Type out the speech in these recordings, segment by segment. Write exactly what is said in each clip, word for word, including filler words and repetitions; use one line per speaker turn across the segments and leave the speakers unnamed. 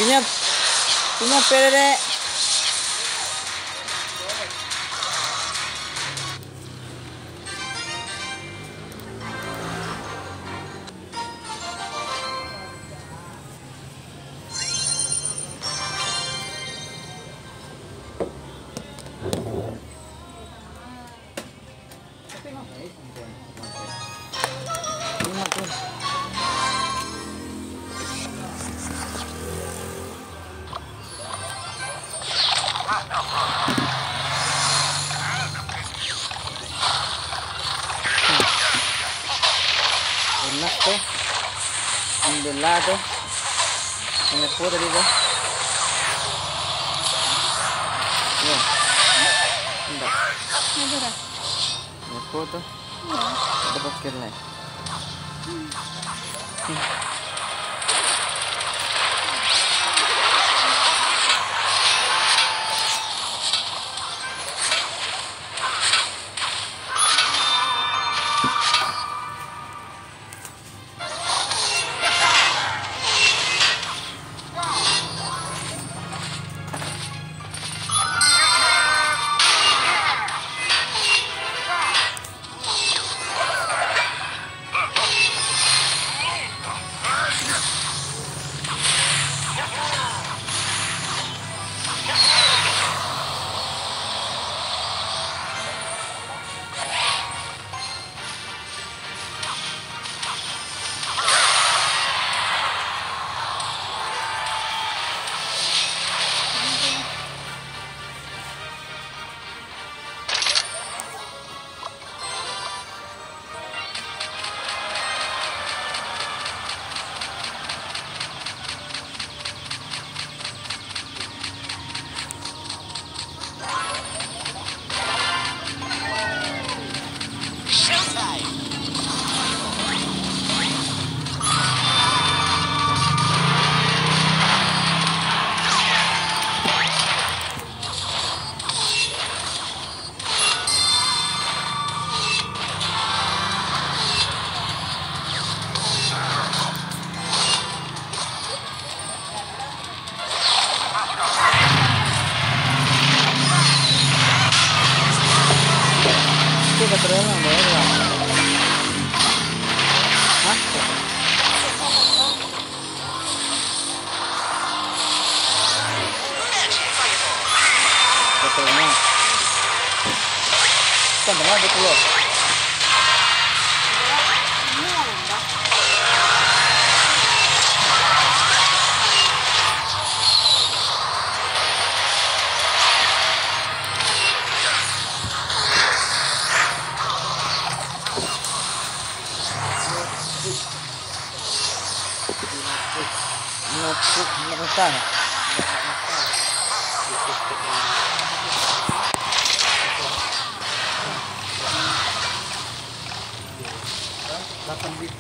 Piña, piña perere. Enak tuh, alhamdulillah tuh, enak po tadi tuh. Ya, enggak. Enak po tuh. Ada pakai lah. Tengah gitu loh. Notebook menekan. delapan bit.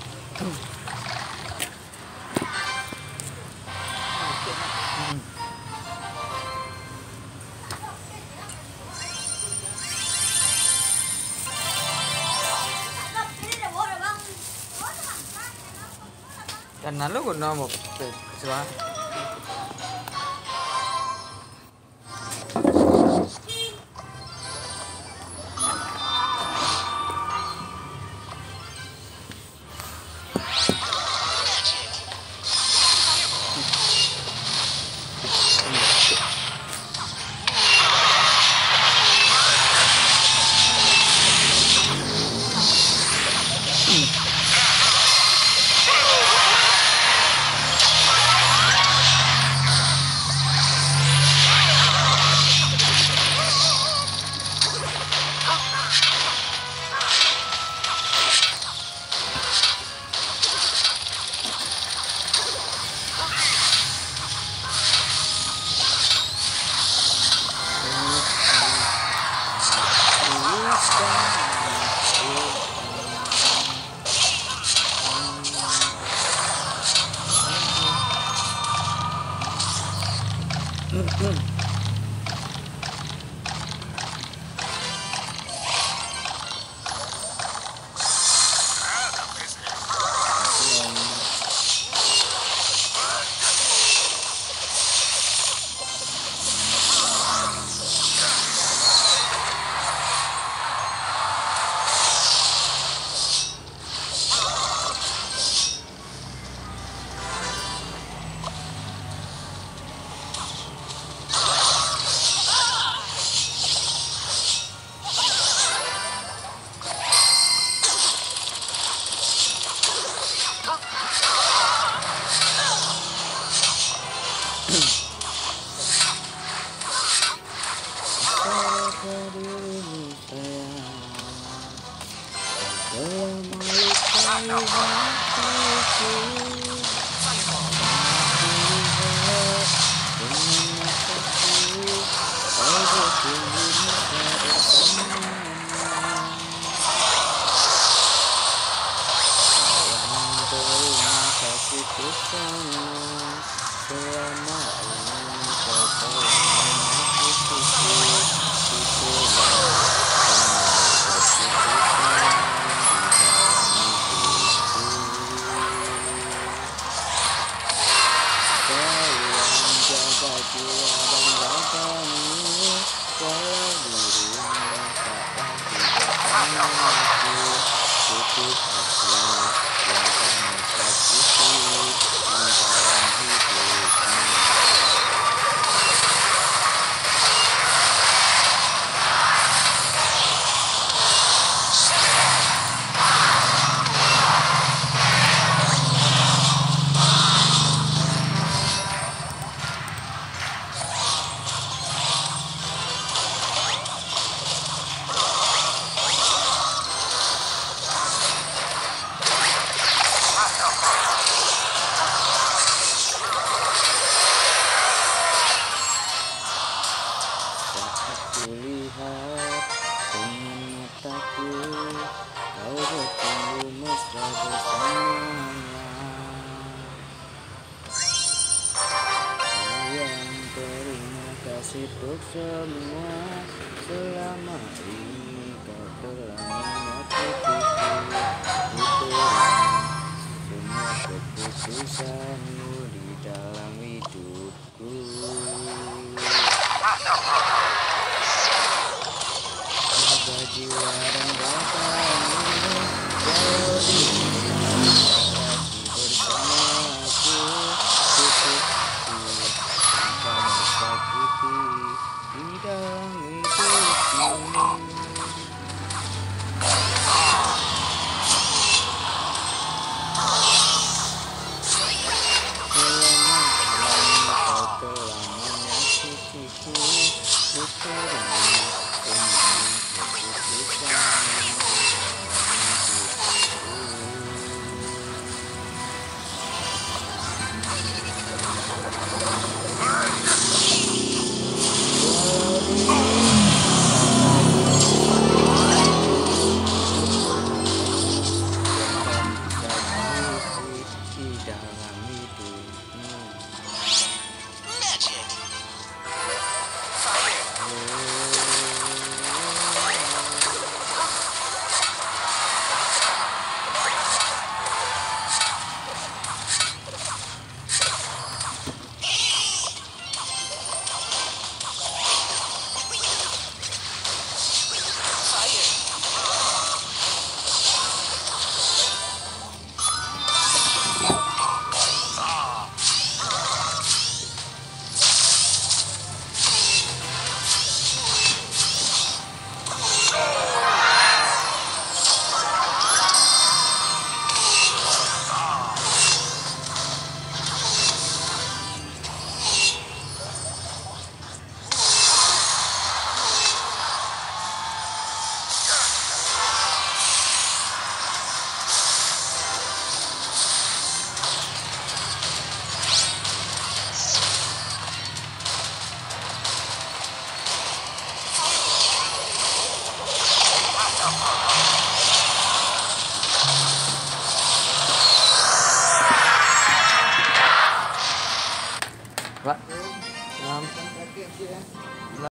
Karena lu guna mau coba. ke dirimu sayang, telah melukai hatiku. Selama ini kau telah menyakitiku, itulah keputusan di dalam hidupku. Sayang, jaga jiwa dan ragamu, walau dirimu tak lagi bersamaku. Tutup hati yang kamu sakiti di dalam hidupmu. Kulihat dengan mataku, kau bertemu mesra bersamanya. Sayang, terima kasih untuk semua. Selama ini kau telah menyakitiku. Itulah semua keputusanmu di dalam hidupku. Jaga jiwa dan ragamu, walau dirimu lagi bersamaku. Tutup hati yang kamu sakiti di dalam hidupmu. Selama ini kau telah menyakitiku. Itulah Magic. Fire.